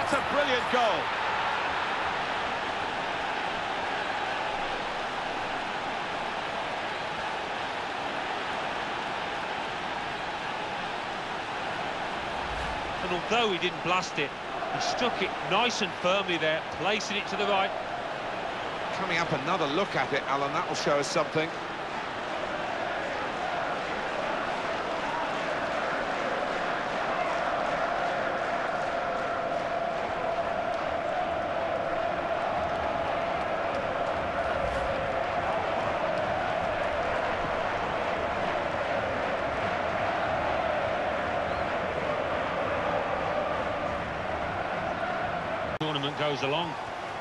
That's a brilliant goal. And although he didn't blast it, he struck it nice and firmly there, placing it to the right. Coming up, another look at it, Alan, that will show us something. Tournament goes along.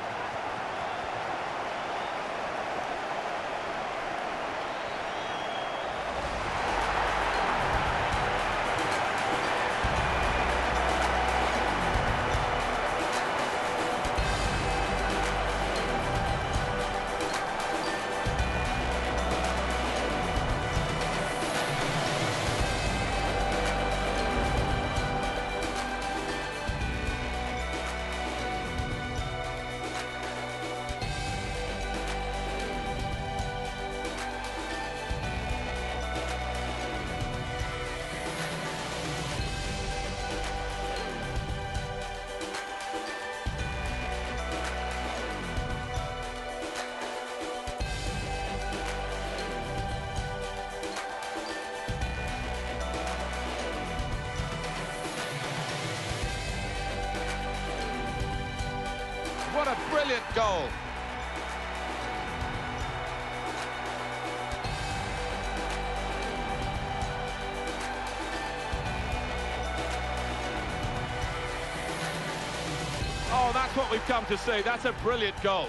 What a brilliant goal. Oh, that's what we've come to see. That's a brilliant goal.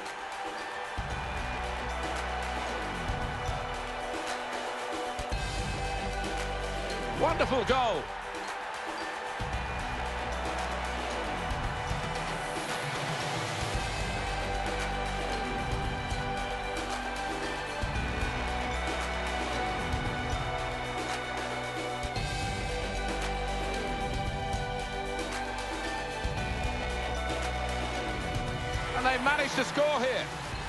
Wonderful goal. And they managed to score here.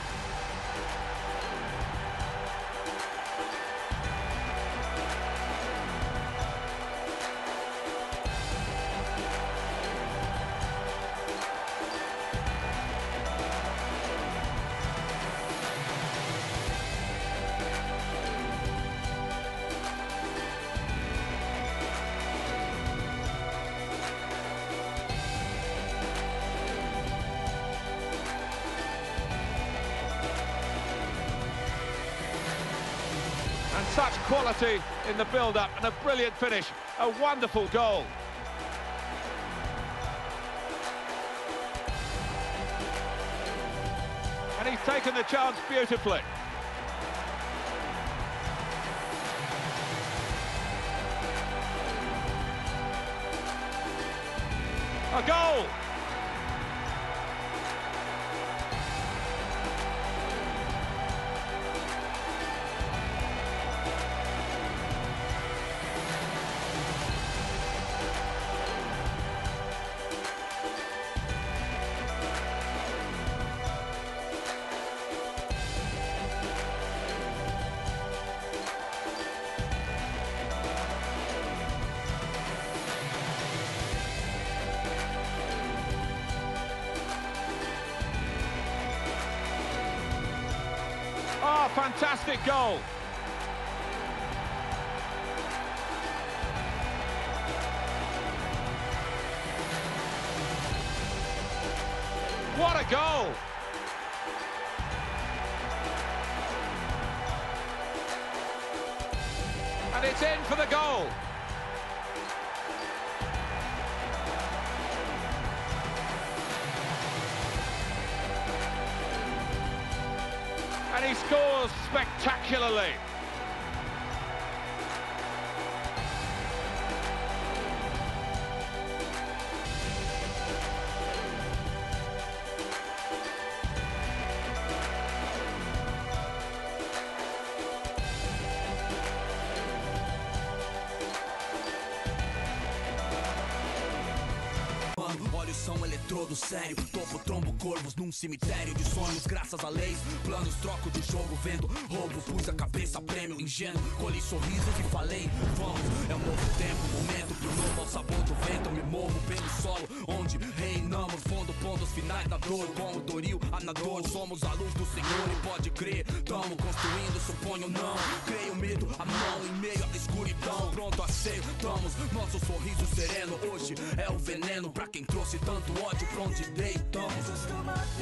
And such quality in the build-up and a brilliant finish. A wonderful goal. And he's taken the chance beautifully. A goal! Oh, fantastic goal. What a goal. And it's in for the goal. And he scores spectacularly. coração eletrodo sério. Topo, trombo, corvos num cemitério de sonhos. Graças a leis, planos, troco de jogo. Vendo roubo, pus a cabeça, prêmio ingênuo. Colhi sorrisos e falei, vamos. É um novo tempo, momento pro novo ao sabor do vento. Me movo pelo solo, onde reinamos. Fundo, pontos finais na dor. Como Doril, Anador, somos a luz do Senhor. E pode crer, tamo construindo, suponho não. Creio medo, a mão em meio à escuridão. Pronto, aceitamos, nosso sorriso sereno. Hoje é o veneno pra quem trouxe tanto ódio pra onde deitamos.